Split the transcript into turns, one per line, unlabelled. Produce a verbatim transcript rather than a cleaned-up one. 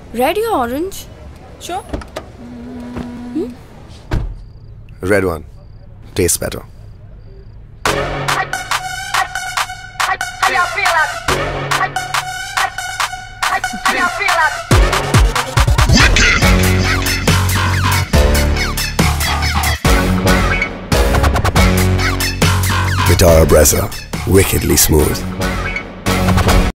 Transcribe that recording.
Red or orange?
Sure.
Hmm?
Red one. Tastes better.
How y'all feel it? How y'all feel it?
Vitara Brezza. Wickedly smooth.